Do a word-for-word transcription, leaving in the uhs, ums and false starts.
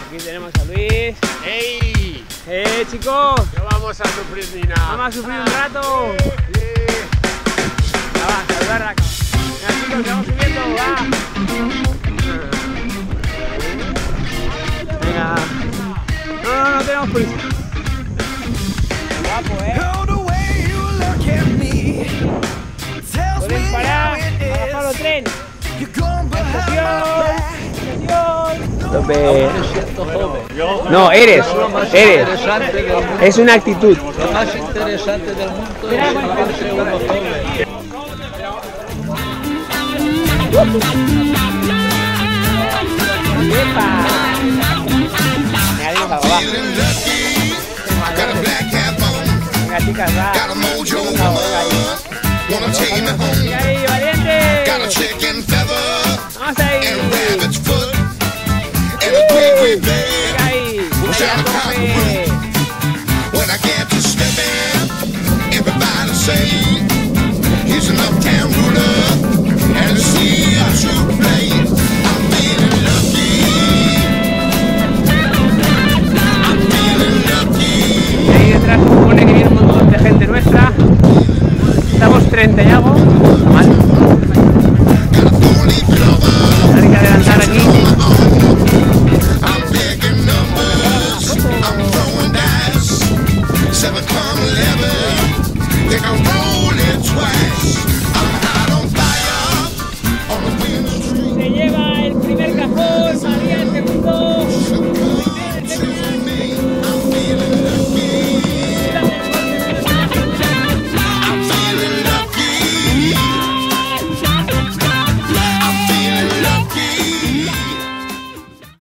Aquí tenemos a Luis. ¡Ey! ¡Eh, chicos! No vamos a sufrir ni nada. Vamos a sufrir un rato. Yeah. Ya va, saludar a la cámara. Venga, chicos, que vamos subiendo, va. Venga. No, no, no tenemos prisa. Guapo, eh. Pueden parar, bajar los trenes. Tope. No, eres, eres. Es una actitud. Lo más interesante del mundo es llevarse uno joven. Venga, chicas, va. Venga ahí, valiente. Vamos ahí. Venga ahí. When I get to stepping, everybody say he's an uptown ruler, and see a true